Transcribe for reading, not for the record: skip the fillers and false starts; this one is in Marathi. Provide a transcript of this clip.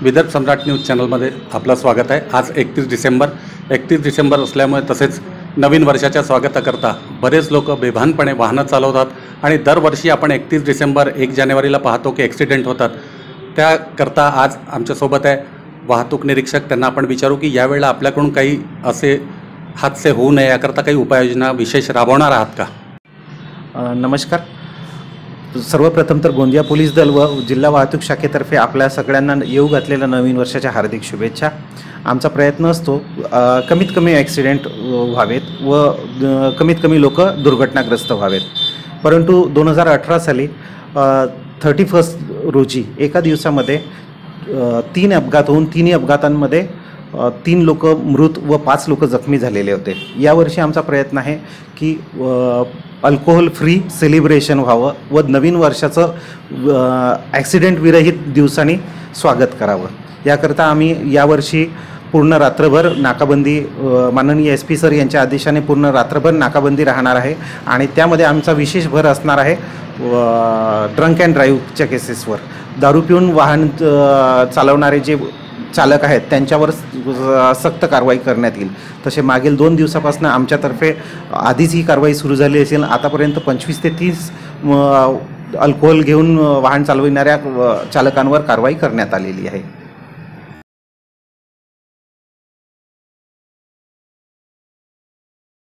विदर्भ सम्राट न्यूज चॅनलमध्ये आपलं स्वागत आहे। आज 31 डिसेंबर असल्यामुळे तसेच नवीन वर्षाच्या स्वागताकरता बरेच लोक बेभानपणे वाहनं चालवतात आणि दरवर्षी आपण 31 डिसेंबर 1 जानेवारीला पाहतो की ॲक्सिडेंट होतात। त्याकरता आज आमच्यासोबत आहे वाहतूक निरीक्षक। त्यांना आपण विचारू की यावेळेला आपल्याकडून काही असे हादसे होऊ नये याकरता काही उपाययोजना विशेष राबवणार आहात का? नमस्कार। सर्वप्रथम तर गोंदिया पोलीस दल व जिल्हा वाहतूक शाखेतर्फे आपल्या सगळ्यांना येऊ घातलेल्या नवीन वर्षाच्या हार्दिक शुभेच्छा। आमचा प्रयत्न असतो कमीत कमी ॲक्सिडेंट व्हावेत व कमीत कमी लोक दुर्घटनाग्रस्त व्हावेत। परंतु 2018 साली 31 रोजी एका दिवसामध्ये 3 अपघात होऊन 3 अपघातांमध्ये 3 लोक मृत व 5 लोक जखमी झालेले होते। यावर्षी आमचा प्रयत्न आहे की अल्कोहोल फ्री सेलिब्रेशन व्हावं व नवीन वर्षाचं ॲक्सिडेंट विरहित दिवसांनी स्वागत करावं। याकरता आम्ही यावर्षी पूर्ण रात्रभर नाकाबंदी, माननीय SP सर यांच्या आदेशाने पूर्ण रात्रभर नाकाबंदी राहणार आहे आणि त्यामध्ये आमचा विशेष भर असणार आहे ड्रंक अँड ड्राईव्हच्या केसेसवर। दारू पिऊन वाहन चालवणारे जे चालक आहेत त्यांच्यावर सक्त कारवाई करण्यात येईल। तसे मागील 2 दिवसापासून आमच्यातर्फे आधीच ही कारवाई सुरू झाली असेल। आतापर्यंत 25 ते 30 अल्कोहोल घेऊन वाहन चालविणाऱ्या चालकांवर कारवाई करण्यात आलेली आहे।